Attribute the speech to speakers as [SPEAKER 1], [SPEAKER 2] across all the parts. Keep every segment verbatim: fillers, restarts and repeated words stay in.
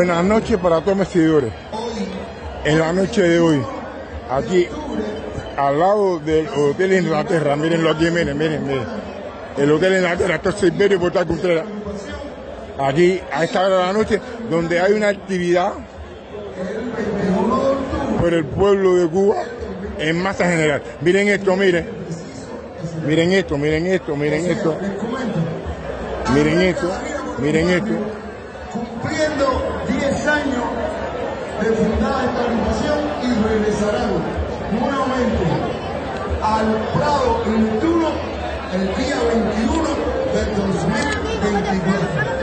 [SPEAKER 1] Buenas noches para todos mis seguidores. En la noche de hoy, aquí al lado del Hotel Inglaterra, mírenlo aquí, miren, miren, miren. El Hotel Inglaterra, esto es Silverio Portal Contreras. Aquí a esta hora de la noche, donde hay una actividad por el pueblo de Cuba en masa general. Miren esto, miren. Miren esto, miren esto, miren esto. Miren esto, miren esto.
[SPEAKER 2] Cumpliendo diez años de fundada esta agrupación y regresarán nuevamente al Prado y Neptuno el día veintiuno del dos mil veinticuatro.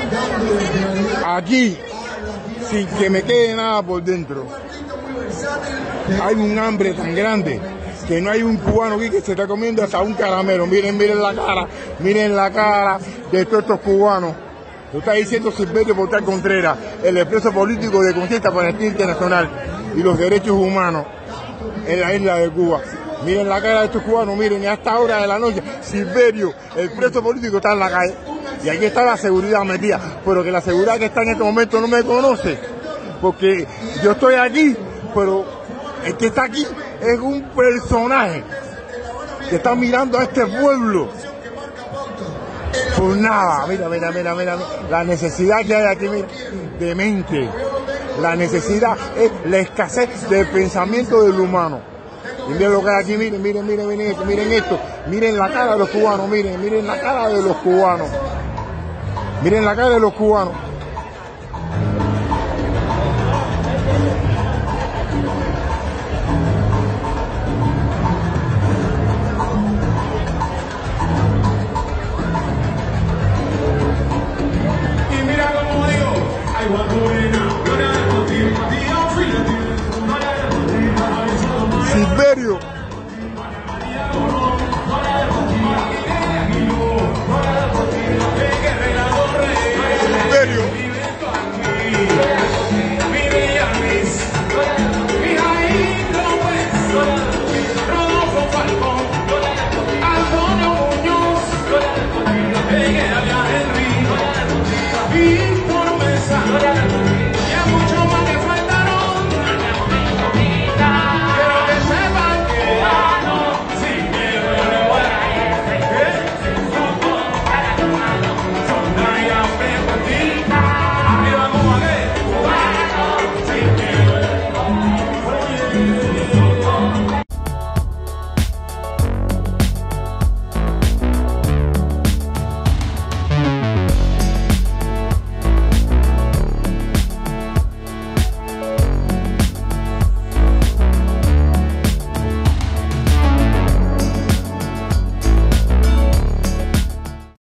[SPEAKER 1] Aquí, sin que me quede nada por dentro, hay un hambre tan grande que no hay un cubano aquí que se está comiendo hasta un caramelo. Miren, miren la cara, miren la cara de todos estos cubanos. Lo está diciendo Silverio Portal Contreras, el expreso político de Conciencia Palestina Internacional y los derechos humanos en la isla de Cuba. Miren la cara de estos cubanos, miren, a esta hora de la noche, Silverio, el preso político, está en la calle. Y aquí está la seguridad metida, pero que la seguridad que está en este momento no me conoce, porque yo estoy aquí, pero el que está aquí es un personaje que está mirando a este pueblo. Pues nada, mira, mira, mira, mira, la necesidad que hay aquí, mira, de mente. La necesidad es la escasez del pensamiento del humano. Y miren lo que hay aquí, miren, miren, miren, miren esto, miren esto, miren la cara de los cubanos, miren, miren la cara de los cubanos. Miren la cara de los cubanos.